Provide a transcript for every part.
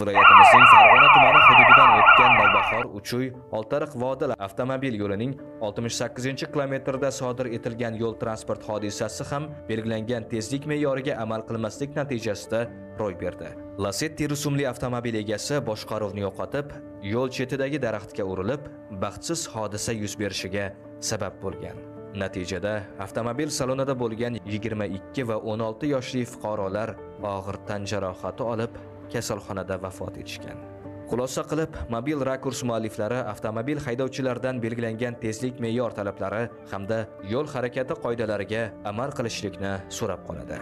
Viloyatimizning Farg'ona tumani hududidan o'tgan Navbahor-Uchuy Oltiariq Vodil avtomobil yo'lining 68-kilometrida sodir etilgan yo'l transport hodisasi ham belgilangan tezlik me'yoriga amal qilmaslik natijasida ro'y berdi. Lacetti rusumli avtomobil egasi boshqaruvni yo'qotib, yo'l chetidagi daraxtga urilib, baxtsiz hodisa yuz berishiga sabab bo'lgan. Natijada avtomobil salonida bo'lgan 22 va 16 yoshli fuqarolar og'ir tan jarohati olib, kasalxonada vafot etishgan. Xulosa qilib, mobil rakurs mualliflari avtomobil haydovchilaridan belgilangan tezlik me'yor talablari hamda yo'l harakati qoidalariga amal qilishlikni so'rab qoladi.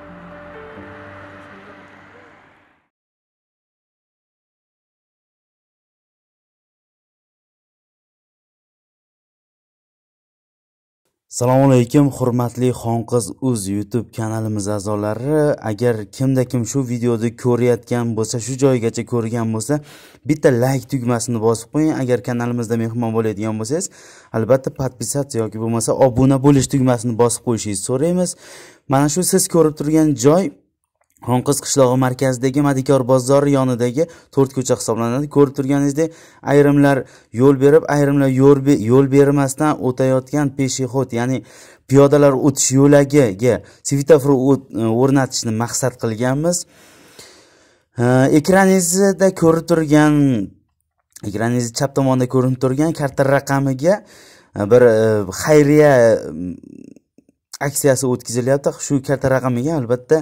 Assalomu alaykum, hurmatli Xonqiz Uz YouTube kanalimiz a'zolari. Agar kimda kim shu videoni ko'rayotgan bo'lsa, shu joygacha ko'rgan bo'lsa, bitta like tugmasini bosib qo'ying. Agar kanalimizda mehmon bo'ladigan bo'lsangiz, albatta podpisatsiya yoki bo'lmasa obuna bo'lish tugmasini bosib qo'yishingizni so'raymiz. Mana shu siz ko'rib turgan joy Xonqiz qishlog'i markazidagi Madikor bozori yonidagi 4 ko'cha hisoblanadi. Ko'rib turganingizdek, ayrimlar yo'l berib, ayrimlar yo'l bermasdan o'tayotgan peshixod, ya'ni piyodalar o'tish yo'lagiga svetofor o'rnatishni maqsad qilganmiz. Ekraningizda ko'rib turgan, ekraningiz chap tomonda ko'rinib turgan karta raqamiga bir xayriya aksiyasi o'tkazilyapti. Shu karta raqamiga albatta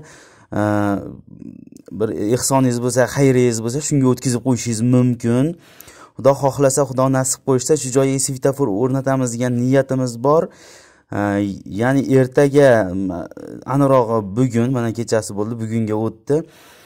bir ehsoningiz bo'lsa, xayringiz bo'lsa, shunga o'tkazib qo'yishingiz mumkin. Xudo xohlasa, xudo nasib qo'ysa, shu joyga svetofor o'rnatamiz degan niyatimiz bor. Ya'ni ertaga, aniqrog'i bugun, mana kechasi bo'ldi, bugunga o'tdi.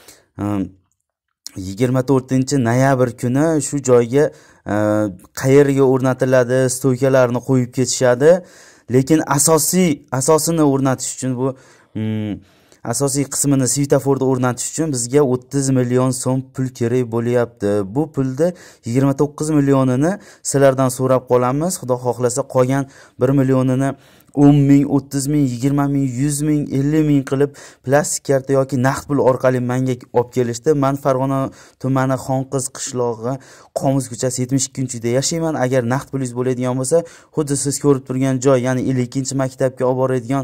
24-noyabr kuni shu joyga qayerga o'rnatiladi, stoykalarni qo'yib ketishadi. Lekin asosini o'rnatish uchun bu asosiy qismini svetoforda o'rnatish uchun bizga 30 million so'm pul kerak bo'lyapti. Bu pulni 29 millionini sizlardan so'rab qolamiz. Xudo xohlasa qolgan 1 millionini 10 ming, 30 ming, 20 ming, 100 ming, 50 ming qilib plastik karta yoki naqd pul orqali menga olib kelishdi. Men Farg'ona tumani Xonqiz qishlog'i Qomus ko'chasi 72-uyda yashayman. Agar naqd pulingiz bo'ladigan bo'lsa, xuddi siz ko'rib turgan joy, ya'ni 52-maktabga olib boradigan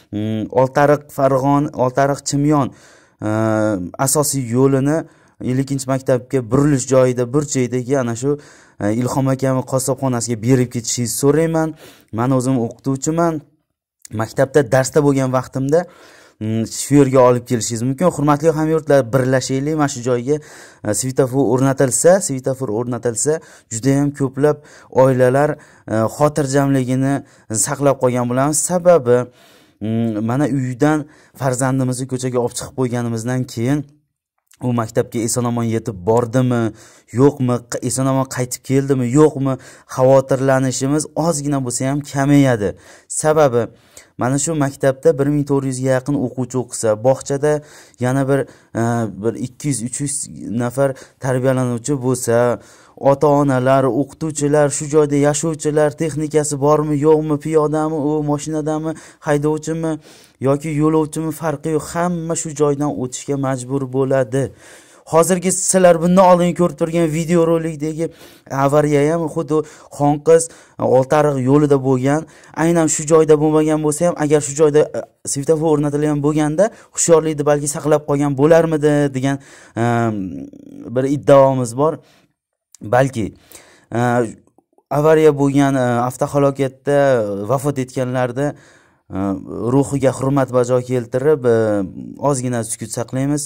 Oltiariq Chimyon asosiy yo'lini 52-maktabga burilish joyida burchakdagi ana shu Ilhom akami qassobxonasiga berib ketishingizni so'rayman. Men o'zim o'qituvchiman. Maktabda darsda bo'lgan vaqtimda shu yerga olib kelishingiz mumkin. Hurmatli hamyurtlar, birlashaylik. Mana shu joyga svetofor o'rnatilsa, juda ham ko'plab oilalar xotirjamligini saqlab qolgan bo'lamiz. Sababi mana uydan farzandimizni ko'chaga olib chiqib qo'yganimizdan keyin u maktabga eson-omon yetib bordimi, yo'qmi, eson-omon qaytib keldimi, yo'qmi, xavotirlanishimiz ozgina bo'lsa ham kamayadi. Sababi mana shu maktabda 1400 ga yaqin o'quvchi o'qisa, bog'chada yana bir 200-300 nafar tarbiyalanuvchi bo'lsa, ota-onalar, o'qituvchilar, shu joyda yashovchilar, texnikasi bormi, yo'qmi, piyodami, u mashinadami, haydovchimi yoki yo'lovchimi farqi yo'q, hamma shu joydan o'tishga majbur bo'ladi. Hozirgi sizlar bundan oldin ko'rib turgan video rolikdagi avariya ham xuddi Xonqiz Oltiariq yo'lida bo'lgan. Aynan shu joyda bo'lmagan bo'lsa ham, agar shu joyda svetofor o'rnatilgan bo'lganda, hushyorlikni balki saqlab qolgan bo'larmidi degan bir iddaomiz bor. Balki avariya bo'lgan avtohalokatda vafot etganlarda ruhiga hurmat bajo keltirib, ozgina sukut saqlaymiz.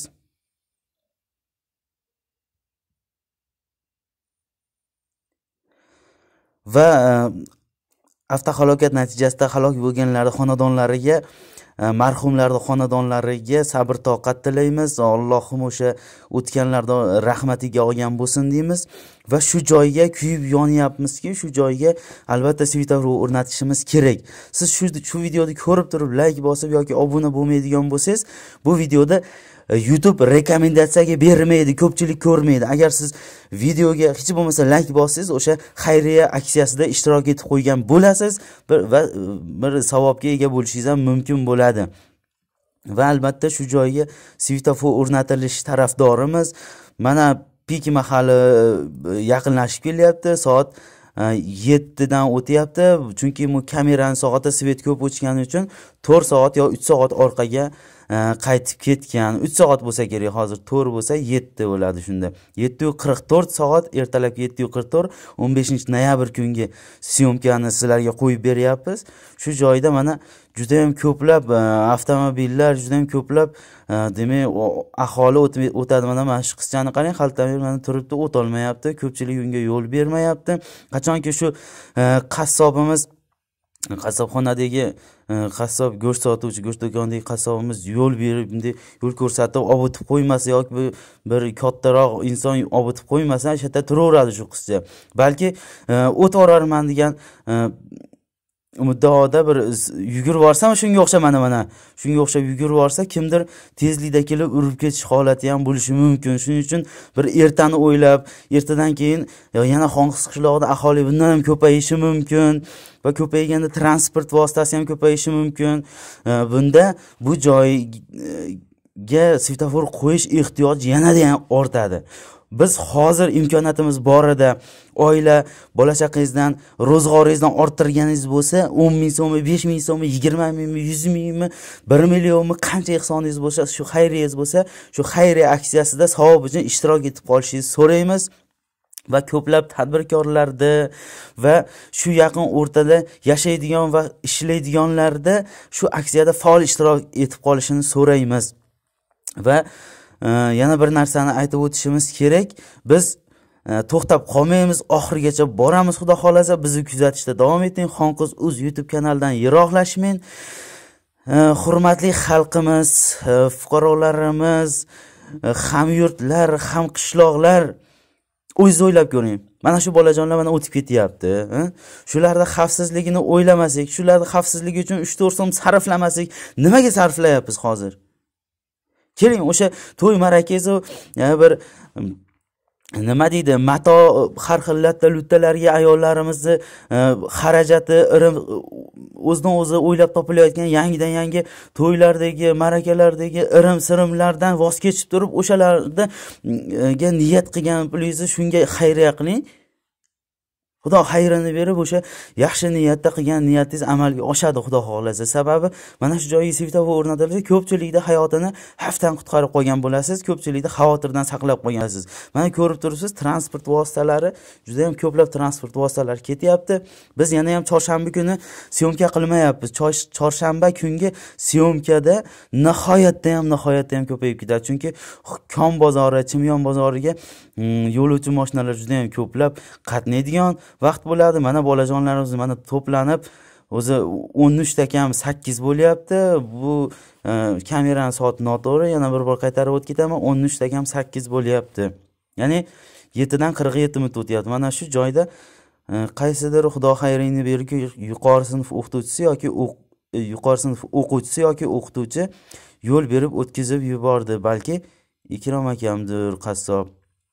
Va avtohalokat natijasida halok bo'lganlar xonadonlariga, marhumlarning xonadonlariga sabr toqat tilaymiz. Allohim o'sha o'tganlardan rahmatiga olgan bo'lsin deymiz. Va shu joyga kuyib yonyapmizki, shu joyga albatta svetofor o'rnatishimiz kerak. Siz shu videoni ko'rib turib like bosib yoki obuna bo'lmaydigan bo'lsangiz, bu videoda YouTube rekomendatsiyaga bermaydi, ko'pchilik ko'rmaydi. Agar siz videoga hech bo'lmasa like bossangiz, o'sha xayriya aksiyasida ishtirok etib qo'ygan bo'lasiz va bir savobga ega bo'lishingiz ham mumkin bo'ladi. Va albatta shu joyga svetofor o'rnatilish tarafdorimiz. Mana pik mahali yaqinlashib kelyapti. Soat 7 dan o'tyapti. Chunki bu kameraning soati svet ko'p o'chgani uchun 4 soat yo 3 soat orqaga qaytib ketgan. 3 soat bo'lsa kerak, hozir 4 bo'lsa 7 bo'ladi shunda. 7:44 soat, ertalabki 7:44 15-noyabr kungi syomkani sizlarga qo'yib beryapmiz. Shu joyda mana juda ham ko'plab avtomobillar, juda ham ko'plab demak aholi o'tadi. Mana shu qizchani qarang, xaltamir mana turibdi, o't olmayapti. Ko'pchilik unga yo'l bermayapti. Qachonki shu qassobxonadagi qassob go'sht sotuvchi, go'sht do'konidagi qassobimiz yo'l berib, yo'l ko'rsatib obutib qo'ymasa yoki bir kattaroq inson obutib qo'ymasa, o'sha yerda turaveradi shu qizcha. Balki o't orarman degan muddaoda bir yugurib borsam, shunga o'xshab mana shunga o'xshab yugurib borsa, kimdir tezlikda kelib urib ketish holati ham bo'lishi mumkin. Shuning uchun bir ertani o'ylab, ertadan keyin yana Xonqis qishlog'ida aholi bundan ham ko'payishi mumkin va ko'payganda transport vositasi ham ko'payishi mumkin. Bunda bu joyga svetofor qo'yish ehtiyoji yanada ham ortadi. Biz hozir imkoniyatimiz borida oila bola chaqangizdan ro'zg'oringizdan orttirganingiz bo'lsa, 10 ming so'mmi, 5 ming so'mmi, 20 mingmi, 100 mingmi, 1 millionmi, qancha ehsoningiz bo'lsa, shu xayriyangiz bo'lsa, shu xayriya aksiyasida savob uchun ishtirok etib qolishingizni so'raymiz. Va ko'plab tadbirkorlarda va shu yaqin o'rtada yashaydigan va ishlaydiganlarda shu aksiyada faol ishtirok etib qolishini so'raymiz. Va yana bir narsani aytib o'tishimiz kerak. Biz to'xtab qolmaymiz, oxirigacha boramiz. Xudo xolasa, bizni kuzatishda davom eting. Xonqiz.uz YouTube kanalidan yiroqlashmang. Hurmatli xalqimiz, fuqarolarimiz, hamyurtlar, ham qishloqlar, o'zingiz o'ylab ko'ring. Mana shu bolajonlar mana o'tib ketyapti. Shularda xavfsizligini o'ylamasak, shularda xavfsizligi uchun 3-4 so'm sarflamasak, nimaga sarflayapmiz hozir? Keling, o'sha to'y marakangiz bir nima deydi, mato har xil latta-luttalarga ayollarimizni xarajati o'zidan o'zi o'ylab topilayotgan yangidan yangi to'ylardagi, marakalardagi irim-sirimlardan voz kechib turib, o'shalarda niyat qilgan pulingizni shunga xayriya qiling. Xudo xayrini berib, o'sha yaxshi niyatda qilgan niyatingiz amalga oshadi, Xudo xolasa. Sababi mana shu joyga svetofor o'rnatilsa, ko'pchilikda hayotini xavfdan qutqarib qo'ygan bo'lasiz, ko'pchilikda xavotirdan saqlab qo'ygansiz. Mana ko'rib turibsiz, transport vositalari, juda ham ko'plab transport vositalari ketyapti. Biz yana ham chorshanba kuni syomka qilmayapmiz. Chorshanba kungi syomkada nihoyatda ham ko'payib ketadi. Chunki Kon bozori, Chimyon bozoriga yo'lovchi mashinalar juda ham ko'plab qatnaydigan vaqt bo'ladi. Mana bolajonlarimiz mana to'planib, o'zi 13 kam 8 bo'lyapti. Bu kameraning soati noto'g'ri. Yana bir bor qaytarib o'tib ketaman. 13 kam 8 bo'lyapti. Ya'ni 7 dan 47 minut o'tyapti. Mana shu joyda qaysidir Xudo xayringni berki, yuqori sinf o'qituvchisi yoki o'qituvchi yo'l berib o'tkazib yubordi. Balki Ikrom akamdir, qassob.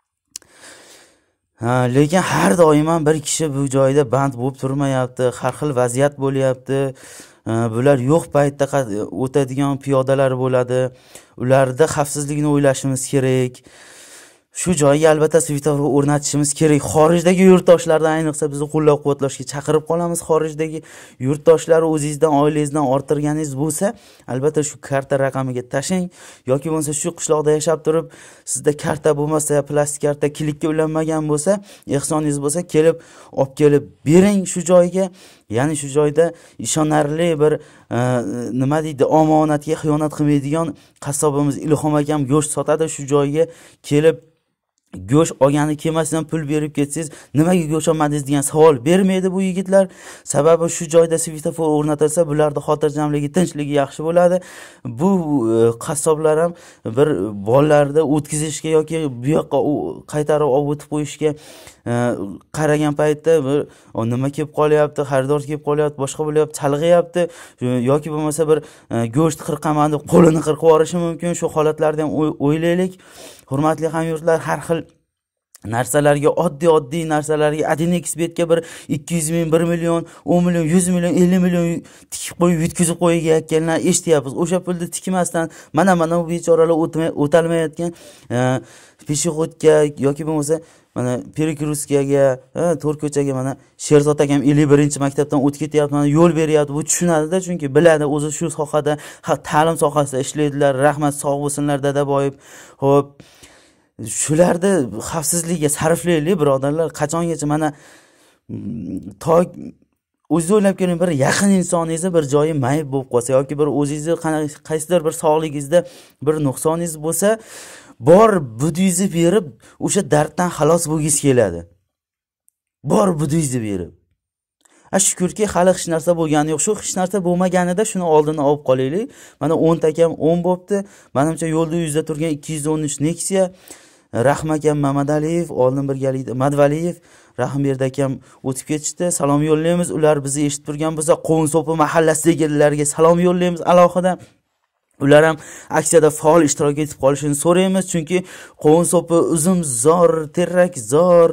Lekin har doim ham bir kishi bu joyda band bo'lib turmayapti. Har xil vaziyat bo'lyapti. Bular yo'q paytda o'tadigan piyodalar bo'ladi. Ularda xavfsizligini o'ylashimiz kerak. Shu joyga albatta svetofor o'rnatishimiz kerak. Xorijdagi yurtdoshlardan ayniqsa bizni qo'llab-quvvatlashga chaqirib qolamiz. Xorijdagi yurtdoshlar o'zingizdan, oilangizdan orttirganingiz bo'lsa, albatta shu karta raqamiga tashing yoki bo'lmasa shu qishloqda yashab turib, sizda karta bo'lmasa, plastik karta klikka ulanmagan bo'lsa, ehsoningiz bo'lsa, olib kelib bering shu joyga. Ya'ni shu joyda ishonarli bir nima deydi, omonatga xiyonat qilmaydigan qassobimiz Ilhom akam go'sht sotadi. Shu joyga kelib go'sht olgani kelmasdan pul berib ketsangiz, nimaga go'sht olmadingiz degan savol bermaydi bu yigitlar. Sababi shu joyda svetofor o'rnatilsa, bularda xotirjamligi, tinchligi yaxshi bo'ladi. Bu qassoblar ham bir bolalarni o'tkazishga yoki bu yoqqa qaytarib olib o'tib qo'yishga qaragan paytda bir nima kelib qolyapti, xaridor kelib qolyapti, boshqa bo'lyapti, chalg'iyapti yoki bo'lmasa bir go'sht qirqaman deb qo'lini qirqib yuborishi mumkin. Shu holatlarni ham o'ylaylik. Hurmatli hamyurtlar, har xil narsalarga, oddiy narsalarga Adinexbetga bir 200 ming, 1 million, 10 million, 100 million, 50 million tikib qo'yib yutkizib qo'yayotganlar eshityapmiz. O'sha pulni tikmasdan mana bu bechoralar o'talmayotgan peshixodga yoki bo'lmasa mana Perikruskaga, To'rko'chaga mana Sherzod akam 51-maktabdan o'tib ketyapti, mana yo'l beryapti. Bu tushunadi-da, chunki biladi, o'zi shu sohada, ta'lim sohasida ishlaydilar. Rahmat, sog' bo'lsinlar Dadaboyev. Xo'p, shularda xavfsizlikka sarflaylik birodarlar. Qachongacha mana o'zingiz o'ylab ko'ring, bir yaqin insoningizni bir joyi mayib bo'lib qolsa yoki bir o'zingizni qaysidir bir sog'ligingizda bir nuqsoningiz bo'lsa, bor budingizni berib o'sha darddan xalos bo'lgingiz keladi. Bor budingizni berib. Shukurki hali hech narsa bo'lgani yo'q. Shu hech narsa bo'lmaganida shuni oldini olib qolaylik. Mana 10 takam 10 bo'pti. Menimcha yo'lda yuzda turgan 213 Nexia, Rahmakam Mamadaliyev, oldin birgalikda Madvaliyev, Rahimberdi akam o'tib ketishdi. Salom yo'llaymiz. Ular bizni eshitib turgan bo'lsa, Qovunso'pi mahallasidagilarga salom yo'llaymiz alohida. Ular ham aksiyada faol ishtirok etib qolishini so'raymiz, chunki Qovunso'pi, Uzumzor, Terrakzor,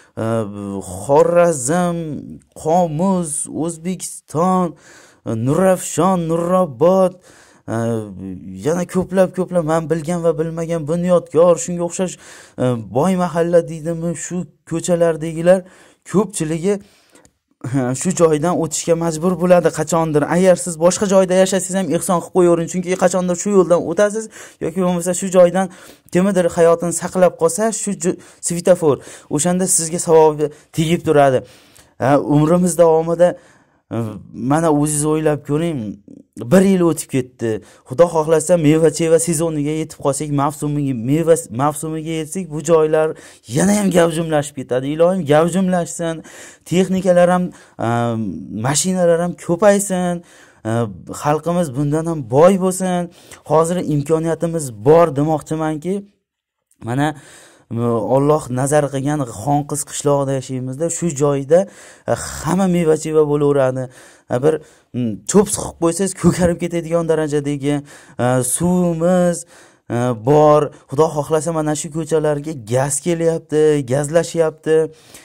Xorazm, Qomuz, O'zbekiston, Nurafshon, Nurobod, yana ko'plab men bilgan va bilmagan Bunyodkor, shunga o'xshash boy mahalla deydimi, shu ko'chalardagilar ko'pchiligi shu joydan o'tishga majbur bo'ladi qachondir. Agar siz boshqa joyda yashasangiz ham ehson qilib qo'yavering, chunki qachondir shu yo'ldan o'tasiz yoki bo'lmasa shu joydan kimdir hayotini saqlab qolsa, shu svetofor o'shanda sizga savobi tegib turadi. Umrimiz davomida mana o'zingiz o'ylab ko'ring, 1 yil o'tib ketdi. Xudo xohlasa meva-cheva sezoniga yetib qolsak, mavsumiga yetsak, bu joylar yana ham gavjumlashib ketadi. Ilohim gavjumlashsin, texnikalar ham, mashinalar ham ko'paysin, xalqimiz bundan ham boy bo'lsin. Hozir imkoniyatimiz bor demoqchimanki, mana Alloh nazar qilgan Xonqiz qishlog'ida yashaymizda, shu joyda hamma meva-cheva bo'laveradi. Bir cho'p siqib qo'ysangiz ko'karib ketadigan darajadagi suvimiz bor. Xudo xohlasa mana shu ko'chalarga gaz kelyapti, gazlashyapti.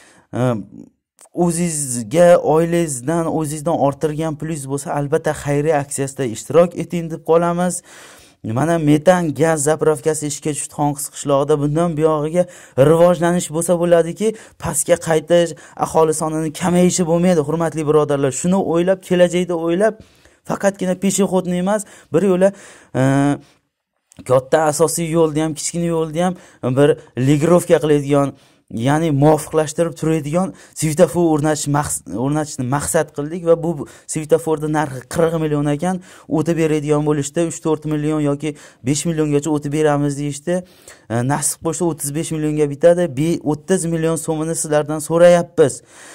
O'zingizga oilangizdan, o'zingizdan orttirgan pulingiz bo'lsa, albatta xayriya aksiyasida ishtirok eting deb qolamiz. Mana metan gaz zapravkasi ishga tushdi Xonqiz qishlog'ida. Bundan buyog'iga rivojlanish bo'lsa bo'ladiki, pastga qaytish, aholi sonining kamayishi bo'lmaydi, hurmatli birodarlar. Shuni o'ylab, kelajakda o'ylab, faqatgina peshixodni emas, bir yo'la katta asosiy yo'lda ham, kichkina yo'lda ham bir ligrovka qiladigan, ya'ni muvofiqlashtirib turadigan svetofor o'rnatishni maqsad qildik va bu svetoforda narxi 40 million ekan, o'tib beradigan bo'lishdi. 3-4 million yoki 5 milliongacha o'tib beramiz deyishdi. Nasib bo'lsa 35 millionga bitadi. 30 million so'mini sizlardan so'rayapmiz.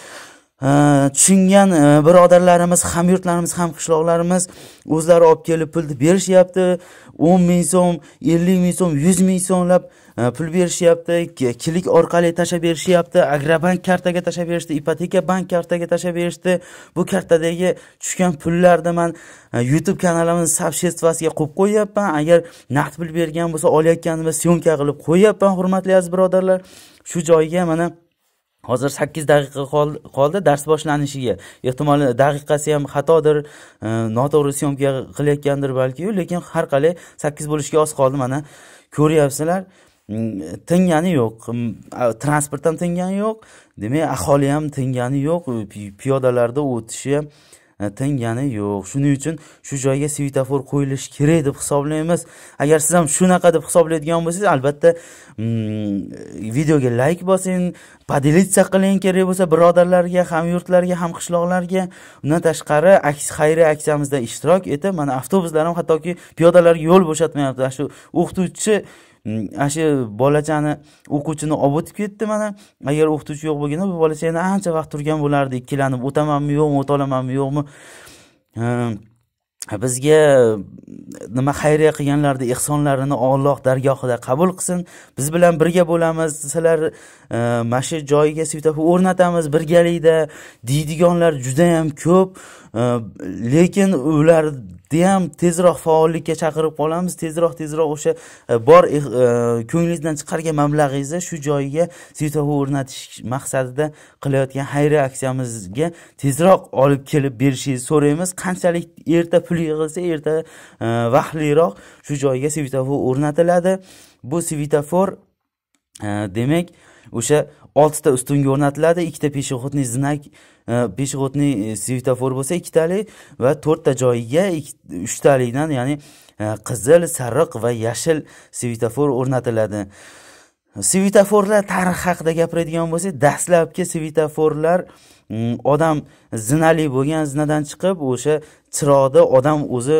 Tushungan birodarlarimiz, hamyurtlarimiz, ham qishloqlarimiz o'zlari olib kelib pulni berishyapti. 10 ming so'm, 50 ming so'm, 100 ming so'mlab pul berishyapti, kilik orqali tashab berishyapti, Agrobank kartaga tashab berishdi, Ipoteka bank kartaga tashab berishdi. Bu kartadagi tushgan pullarni men YouTube kanalimning subshetvasiga qo'yib qo'yapman. Agar naqd pul bergan bo'lsa, olayotganimda syomka qilib qo'yapman, hurmatli aziz birodarlar. Shu joyga mana hozir 8 daqiqa qoldi dars boshlanishiga. Ehtimol daqiqasi ham xatodir, noto'g'ri syomka qilayotgandir balki, lekin har qalay 8 bo'lishga oz qoldi. Mana ko'ryapsizlar, tingani yo'q. Transport ham tingani yo'q. Demak, aholi ham tingani yo'q. Piyodalarda o'tishi ham tingani yo'q. Shuning uchun shu joyga svetofor qo'yilishi kerak deb hisoblaymiz. Agar siz ham shunaqa deb hisoblaydigan bo'lsangiz, albatta videoga like bosing, podelitsa qiling, kerak bo'lsa birodarlarga, hamyurtlarga, ham qishloqlarga. Undan tashqari xayriya aksiyamizda ishtirok etib, mana avtobuslar ham hattoki piyodalarga yo'l bo'shatmayapti. Shu o'qituvchi shu bolachani, o'quvchini olib o'tib ketdi mana. Agar o'qituvchi yo'q bo'lganda bu bolacha yana ancha vaqt turgan bo'lardi, ikkilanib o'tamanmi yo'qmi, o'ta olamanmi yo'qmi. bizga nima xayriya qilganlarni ehsonlarini Alloh dargohida qabul qilsin. Biz bilan birga bo'lamiz. Sizlar mana shu joyiga svetofor o'rnatamiz birgalikda deydiganlar juda ham ko'p. Lekin ularni ham tezroq faollikka chaqirib qolamiz. Tezroq o'sha bor ko'nglingizdan chiqargan mablag'ingizni shu joyiga svetofor o'rnatish maqsadida qilayotgan xayriya aksiyamizga tezroq olib kelib berishingizni so'raymiz. Qanchalik erta pul yig'ilsa, erta vaqtliroq shu joyga svetofor o'rnatiladi. Bu svetofor demak o'sha 6 ta ustunga o'rnatiladi, 2 ta peshexodniy znak, peshexodniy svetofor bo'lsa 2 talik va 4 ta joyiga 3 talikdan, ya'ni qizil, sariq va yashil svetofor o'rnatiladi. Svetoforlar tarixi haqida gapiradigan bo'lsak, dastlabki svetoforlar odam zinali bo'lgan, zinadan chiqib o'sha chiroqni odam o'zi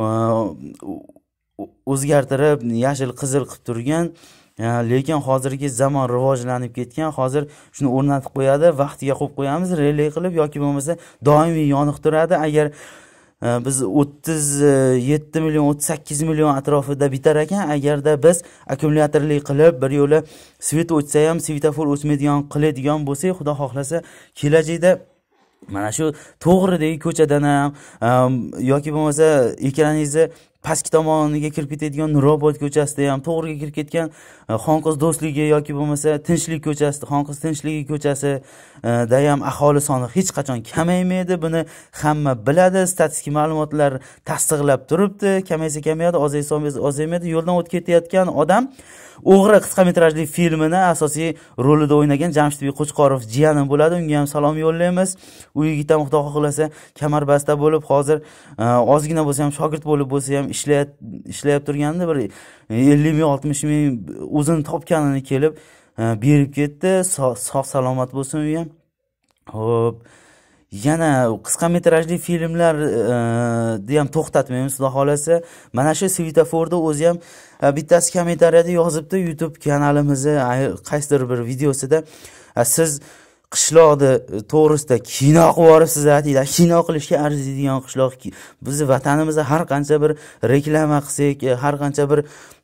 o'zgartirib yashil, qizil qilib turgan. Lekin hozirgi zamon rivojlanib ketgan. Hozir shuni o'rnatib qo'yadi, vaqtiga qo'yib qo'yamiz, relay qilib yoki bo'lmasa doimiy yoniq turadi. Agar biz 37 million 38 million atrofida bitar ekan, agarda biz akkumulyatorli qilib bir yo'la svet o'chsa ham svetofor o'chmaydigan qiladigan bo'lsak, xudo xohlasa kelajakda mana shu to'g'ridagi ko'chadan ham yoki bo'lmasa ekraningizni pastki tomoniga kirib ketadigan Nurobod ko'chasida ham, to'g'riga kirib ketgan Xonqiz do'stligi yoki bo'lmasa Tinchlik ko'chasida, Xonqiz Tinchligi ko'chasida ham aholi soni hech qachon kamaymaydi. Buni hamma biladi. Statistik ma'lumotlar tasdiqlab turibdi. Kamaysa kamayadi, ozaysa ozaymaydi. Yo'ldan o'tib ketayotgan odam O'g'ri qisqa metrajli filmini asosiy rolida o'ynagan Jamshidbek Qo'chqorov jiyanim bo'ladi. Unga ham salom yo'llaymiz. U yigit ham xudo xohlasa kamarbasta bo'lib, hozir ozgina bo'lsa ham shogird bo'lib bo'lsa ham ishlayib turganda bir 50 ming 60 ming o'zini topganini kelib berib ketdi. Sog' salomat bo'lsin u ham. Xo'p, yana qisqa metrajli filmlar ham to'xtatmaymiz xudo xolasa. Mana shu svetoforda o'zi ham bittasi kommentariyada yozibdi YouTube kanalimizni qaysidir bir videosida. Siz qishloqni to'g'risida kino qilib yoribsiz, deydi. Kino qilishga arziydigan qishloq. Bizni vatanimizda har qancha bir reklama qilsak, har qancha bir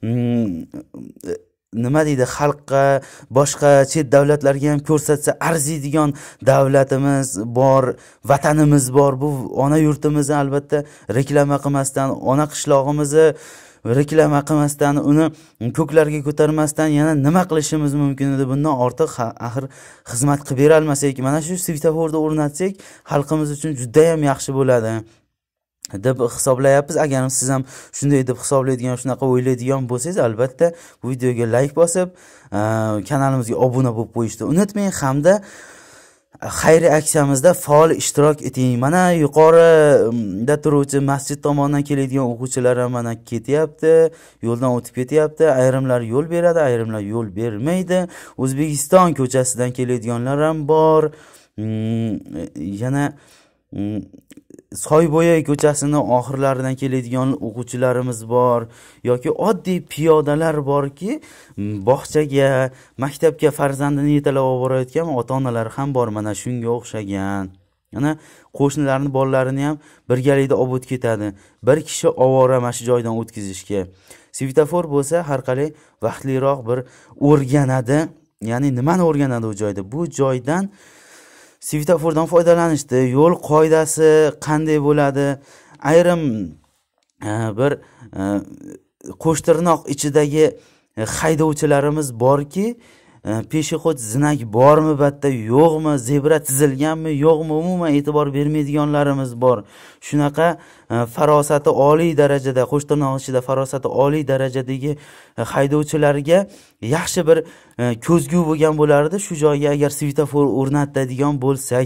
nima deydi, xalqqa, boshqa chet davlatlarga ham ko'rsatsa arziydigan davlatimiz bor, vatanimiz bor. Bu ona yurtimizni albatta reklama qilmasdan, ona qishlog'imizni reklama qilmasdan, uni ko'klarga ko'tarmasdan yana nima qilishimiz mumkin edi? Bundan ortiq axir xizmat qilib bera olmasak, mana shu svetoforda o'rnatsak, xalqimiz uchun juda ham yaxshi bo'ladi deb hisoblayapmiz. Agar siz ham shunday deb hisoblaydigan, shunaqa o'ylaydigan bo'lsangiz, albatta bu videoga like bosib, kanalimizga obuna bo'lib qo'yishni unutmang hamda xayriya aksiyamizda faol ishtirok eting. Mana yuqorida turuvchi masjid tomonidan keladigan o'quvchilar ham mana ketyapti, yo'ldan o'tib ketyapti. Ayrimlar yo'l beradi, ayrimlar yo'l bermaydi. O'zbekiston ko'chasidan keladiganlar ham bor. Yana Soybo'ya ko'chasini oxirlaridan keladigan o'quvchilarimiz bor yoki oddiy piyodalar borki, bog'chaga, maktabga farzandini yetalab olib borayotgan ota-onalar ham bor. Mana shunga o'xshagan. Yana qo'shnilarning bolalarini ham birgalikda olib o'tib ketadi. Bir kishi ovora mana shu joydan o'tkazishga. Svetofor bo'lsa har qalay vaqtliroq bir o'rganadi. Ya'ni nimani o'rganadi u joyda? Bu joydan svetofordan foydalanishdi, yo'l qoidasi qanday bo'ladi? Ayrim bir qo'shtirnoq ichidagi haydovchilarimiz borki, peshexod zinak bormi, batta yo'qmi, zebra chizilganmi, yo'qmi, umuman e'tibor bermaydiganlarimiz bor. Shunaqa farosati oliy darajada, qo'shtirnoq ichida farosati oliy darajadagi haydovchilarga yaxshi bir ko'zgu bo'lgan bo'lardi. Shu joyga agar svetofor o'rnatadigan bo'lsak,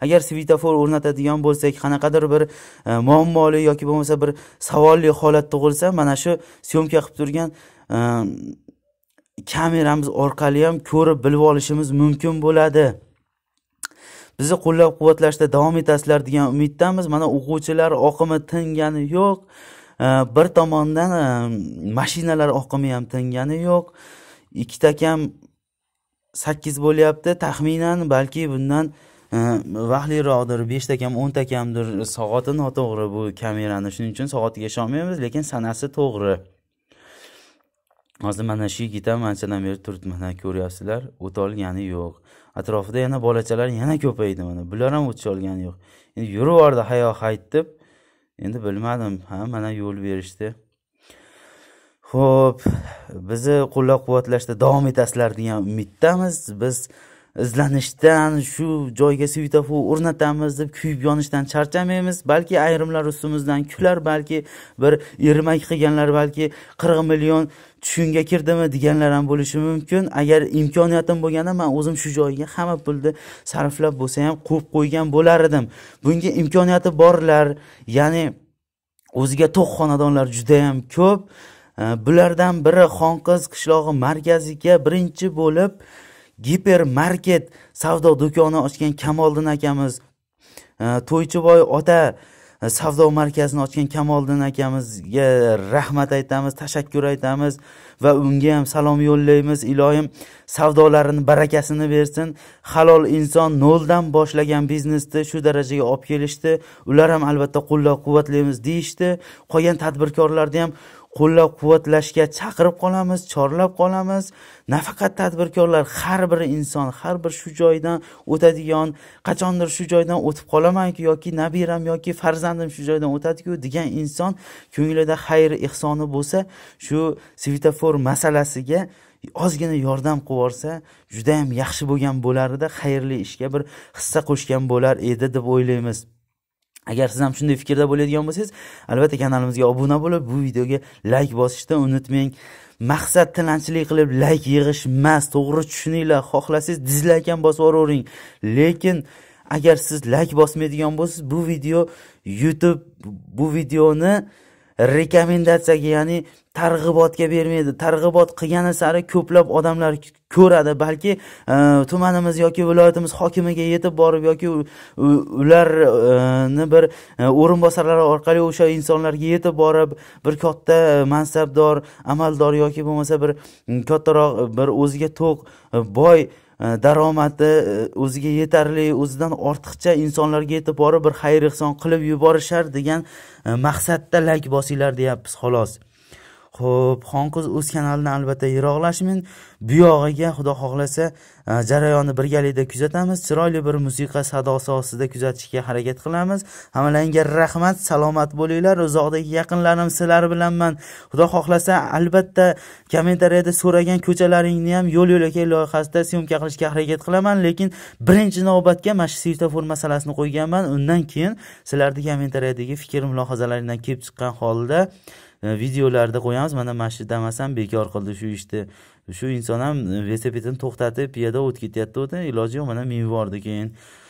qanaqadir bir muammoli yoki bo'lmasa bir savolli holat tug'ilsa, mana shu syomka qilib turgan kameramiz orqali ham ko'rib bilib olishimiz mumkin bo'ladi. Bizni qo'llab-quvvatlashda davom etasizlar degan umiddamiz. Mana o'quvchilar oqimi tingani yo'q. Bir tomondan mashinalar oqimi ham tingani yo'q. Ikkita kam 8 bo'lyapti taxminan, balki bundan vaqtliroqdir, 5 ta kam 10 ta kamdir, soati noto'g'ri bu kamerani. Shuning uchun soatiga ishonmaymiz, lekin sanasi to'g'ri. Hozir mana shu yigitlar anchadan beri turibdi, mana ko'ryapsizlar, o't olgani yo'q. Atrofida yana bolachalar yana ko'paydi mana. Bular ham o't olgani yo'q. Endi yuraverdi hayo haytib. Endi bilmadim, mana yo'l berishdi. Xo'p, bizni qo'llab-quvvatlashda davom etasizlar degan umiddamiz. Biz izlanishdan, shu joyga svetofor o'rnatamiz deb kuyib yonishdan charchamaymiz. Balki ayrimlar ustimizdan kular, balki bir ermak qilganlar, balki 40 million tushunga kirdimi deganlar ham bo'lishi mumkin. Agar imkoniyatim bo'lganda men o'zim shu joyga hamma pulni sarflab bo'lsa ham qo'yib qo'ygan bo'lar edim. Bunga imkoniyati borlar, ya'ni o'ziga to'q xonadonlar juda ham ko'p. Bulardan biri Xonqiz qishlog'i markaziga birinchi bo'lib gipermarket savdo do'koni ochgan Kamoliddin akamiz, To'ychiboy ota savdo markazini ochgan Kamoliddin akamizga rahmat aytamiz, tashakkur aytamiz va unga ham salom yo'llaymiz. Ilohim savdolarini barakasini bersin. Halol inson noldan boshlagan biznesni shu darajaga olib kelishdi. Ular ham albatta qo'llab-quvvatlaymiz deyishdi. Qolgan tadbirkorlarni ham qo'llab-quvvatlashga chaqirib qolamiz, chorlab qolamiz. Nafaqat tadbirkorlar, har bir inson, har bir shu joydan o'tadigan, qachondir suz joydan o'tib qolaman-ku yoki nabiram yoki farzandim shu joydan o'tadi-ku degan inson ko'nglida xayr ihsoni bo'lsa, shu svetofor masalasiga ozgina yordam qilib yorsa, juda ham yaxshi bo'lgan bo'lardi, xayrli ishga bir hissa qo'shgan bo'lar edi deb o'ylaymiz. Agar siz ham shunday fikrda bo'ladigan bo'lsangiz, albatta kanalimizga obuna bo'lib, bu videoga like bosishni unutmang. Maqsad tilanchilik qilib like yig'ish emas, to'g'ri tushuninglar. Xohlasangiz dislike ham bosib yuravering. Lekin agar siz like bosmaydigan bo'lsangiz, bu video YouTube bu videoni rekomendatsiyaga, ya'ni targ'ibotga bermaydi. Targ'ibot qilgani sari ko'plab odamlar ko'radi. Balki tumanimiz yoki viloyatimiz hokimiga yetib borib yoki ularni bir o'rinbosarlari orqali o'sha insonlarga yetib borib, bir katta mansabdor, amaldor yoki bo'lmasa bir kattaroq, bir o'ziga to'q, boy daromati o'ziga yetarli, o'zidan ortiqcha insonlarga yetib borib bir xayr ihson qilib yuborishar degan maqsadda like bosinglar deyapmiz xolos. Xo'p, Xonqiz o'z kanalidan albatta yiroqlashmang. Bu yog'iga xudo xohlasa jarayonni birgalikda kuzatamiz. Chiroyli bir musiqa sadosi ostida kuzatishga harakat qilamiz. Hammalarga rahmat, salomat bo'linglar. Uzoqdagi yaqinlarim sizlar bilanman. Xudo xohlasa albatta kommentariyada so'ragan ko'chalaringni ham yo'l-yo'lakay loyihasida syomka qilishga harakat qilaman, lekin birinchi navbatga mana shu svetofor masalasini qo'yganman. Undan keyin sizlarning kommentariyadagi fikr mulohazalaringdan kelib chiqqan holda videolarda qo'yamiz. Mana shu damasam bekor qildi shu ishni. Shu inson ham velosipedini to'xtatib, piyoda o'tib ketyapti, iloji yo'q, mana men yubordi keyin.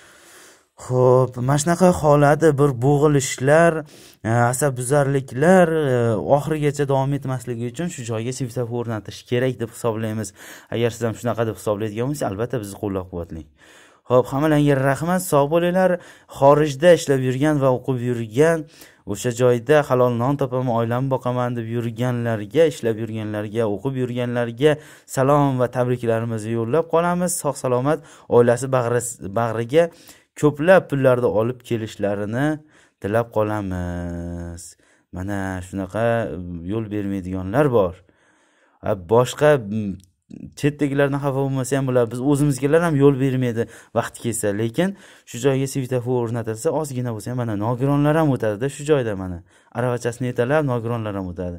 Xo'p, mana shunaqa holati, bir bo'g'ilishlar, asabbuzarliklar oxirigacha davom etmasligi uchun shu joyga svetofor o'rnatish kerak deb hisoblaymiz. Agar siz ham shunaqa deb hisoblaydigan bo'lsangiz, albatta bizni qo'llab-quvvatlang. Xo'p, hammalarga rahmat, sog' bo'linglar. Xorijda ishlab yurgan va o'qib yurgan, o'sha joyda halol non topaman, oilamni boqaman deb yurganlarga, ishlab yurganlarga, o'qib yurganlarga salom va tabriklarimizni yo'llab qolamiz. Sog' salomat oilasi bag'riga ko'plab pullarni olib kelishlarini tilab qolamiz. Mana shunaqa yo'l bermaydiganlar bor. Boshqa chetdagilardan xafa bo'lmasa ham bular, biz o'zimizgalar ham yo'l bermaydi vaqti kelsa, lekin shu joyga svetofor o'rnatilsa, ozgina bo'lsa ham mana nogironlar ham o'tadi-da shu joyda, mana aravachasini yetalab nogironlar ham o'tadi.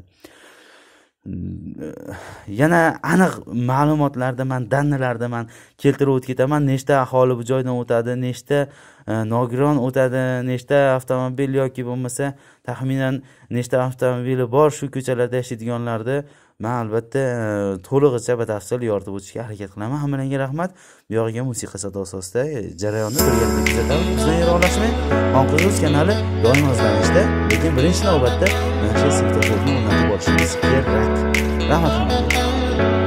Yana aniq ma'lumotlarda dannilarda keltirib o'tib ketaman. Nechta aholi bu joydan o'tadi, nechta nogiron o'tadi, nechta avtomobil yoki bo'lmasa taxminan nechta avtomobili bor shu ko'chalarda yashaydiganlarni men albatta to'lig'icha batafsil yoritib o'tishga harakat qilaman. Hammalarga rahmat. Bu yog'iga musiqa sadosi ostida jarayonni birgalikda kuzatamiz. Bizdan yiroqlashmang. Xonqiz kanali doim izlanishda, lekin birinchi navbatda mana shu svetoforni o'rnatib olishimiz kerak. Rahmat.